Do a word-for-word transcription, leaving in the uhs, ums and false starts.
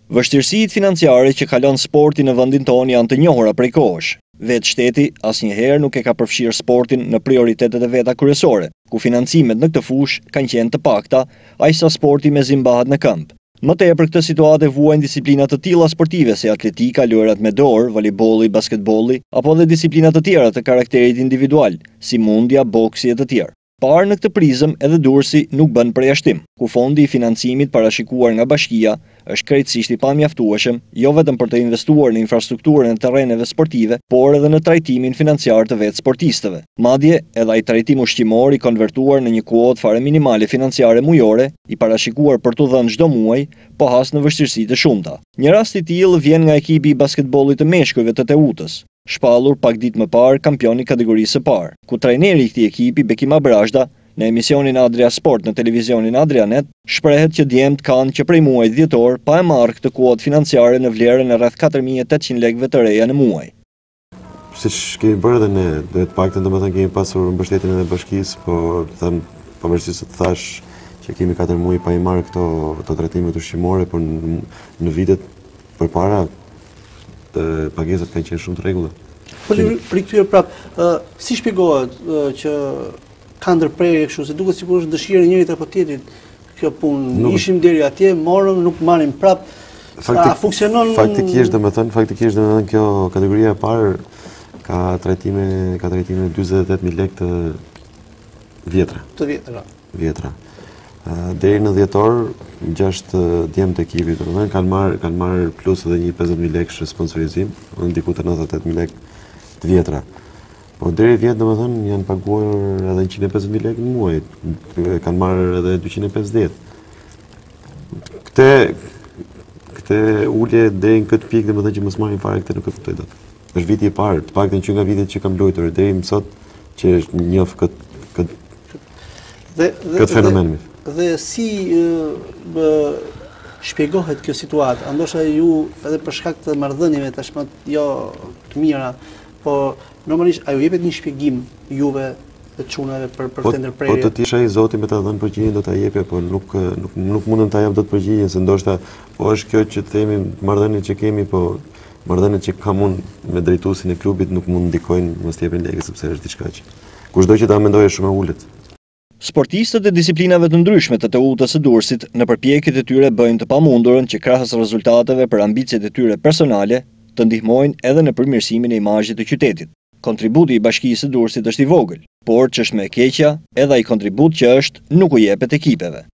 Vështirësitë financiare që kalon sporti në vendin tonë janë të njohura prej kohësh. Vetë shteti asnjëherë nuk e ka përfshirë sportin në prioritetet e veta kryesore, ku financimet në këtë fushë kanë qenë të pakta, aqsa sporti mezi mbahet në këmbë. Më tepër këtë situatë vuajnë disiplina të tilla sportive si atletika, lojrat me dorë, voleybolli, basketbolli, apo edhe disiplina të tjera të karakterit individual, si mundja, boksi e të tjerë. Parë në këtë prizëm edhe Durrësi nuk bën përjashtim, ku fondi i financimit parashikuar nga bashkia është krejtësisht i pamjaftueshëm, jo vetëm për të investuar në infrastrukturën e terreneve sportive, por edhe në trajtimin financiar të vetë sportistëve. Madje edhe ai trajtim ushqimor i konvertuar në një kuotë fare minimale financiare mujore, i parashikuar për t'u dhënë çdo muaj, po has në vështirësi të shumta. Një rast i tillë vjen nga ekipi i basketbollit të meshkujve të Teutës, shpallur pak ditë më parë kampioni kategorisë së parë, ku trajneri i këtij ekipi Bekim Abrazda në emisionin Adria Sport në televizionin Adrianet shprehet që djemt kanë që prej muajit dhjetor pa e marrë këtë kuotë financiare në vlerën e rreth katër mijë e tetëqind lekëve të reja në muaj. Siç kemi bërë edhe ne, do të paktën domethënë kemi pasur mbështetjen edhe bashkisë, po them pavarësisht se të thash që kemi katër muaj pa i marrë këto këto trajtime ushqimore, por në, në vitet përpara të pagesat kanë qenë shumë të rregulla. Po për këtyre prap, uh, si shpjegohet uh, që ka ndërprerje kështu, se duket sikur është dëshirë e njërit apo tjetrit kjo punë. Nuk... Ishim deri atje, morëm, nuk marrim prap. Faktik, a funksionon? Faktikisht domethënë, faktikisht domethënë kjo kategoria e parë ka trajtime, ka trajtime dyzet e tetë mijë lekë të vjetra. Të vjetra. Vjetra. Uh, deri në dhjetor, gjashtë djemë të ekipit, domethënë kanë marrë kanë marrë plus edhe një pesëdhjetë mijë lekë sponsorizim, diku të nëntëdhjetë e tetë mijë lekë të vjetra. Po deri vjet domethënë janë paguar edhe njëqind e pesëdhjetë mijë lekë në muaj, kanë marrë edhe dyqind e pesëdhjetë. Këtë këtë ulje deri në këtë pikë domethënë që mos marrin fare këtë nuk e kuptoj dot. Është viti i parë, të paktën që nga vitet që kam luajtur deri më sot që është njoh këtë këtë dhe këtë fenomen. Dhe, dhe si bë, shpjegohet kjo situatë? Ndoshta ju edhe për shkak të marrëdhënieve tashmë jo të mira, po normalisht a ju jepet një shpjegim juve të çunave për për këtë ndërprerje? Po të tisha i Zoti me ta dhënë përgjigjen do ta jepja, po nuk nuk nuk mundem ta jap dot përgjigjen se ndoshta po është kjo që themi marrëdhëniet që kemi, po marrëdhëniet që kam unë me drejtuesin e klubit nuk mund ndikojnë mos t'jepin lekë sepse është diçka që kushdo që ta mendojë shumë e ulët. Sportistët e disiplinave të ndryshme të Teutës së Durrësit në përpjekjet e tyre bëjnë të pamundurën që krahas rezultateve për ambicet e tyre personale të ndihmojnë edhe në përmirësimin e imazhit të qytetit. Kontributi i Bashkisë së Durrësit është i vogël, por ç'është më e keqja, edhe ai kontribut që është nuk u jepet ekipeve.